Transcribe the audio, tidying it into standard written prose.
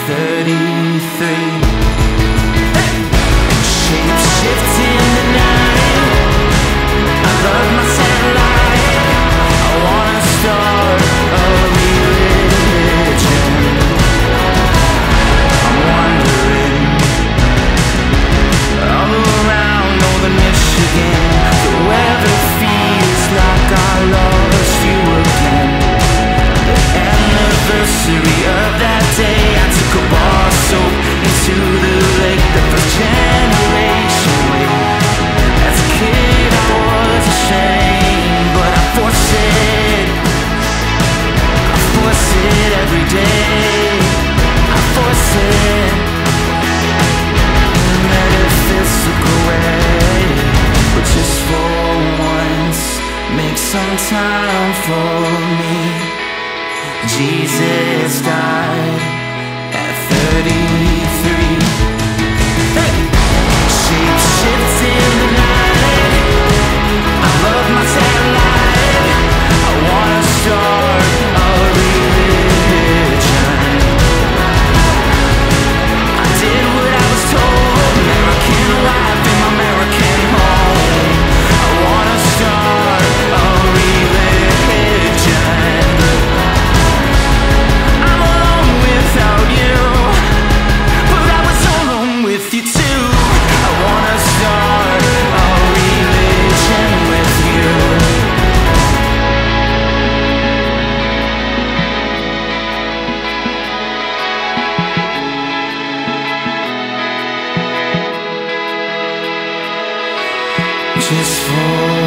33. Shape shift in the night. I love my satellite. I wanna start a religion. I'm wondering all around northern Michigan. The weather feels like I lost you again. The anniversary of that day, I took a bar soap into the lake. The first generation way. As a kid I was ashamed, but I force it every day. I force it in a metaphysical way. But just for once, make some time for me. Jesus died at 33. Hey! Shape shifts in the night. I love my satellite. I wanna start a religion. I did what I was told. American life in my American home. I wanna start a religion. I'm alone without you, but I was alone with you too. I wanna start a religion with you. Just for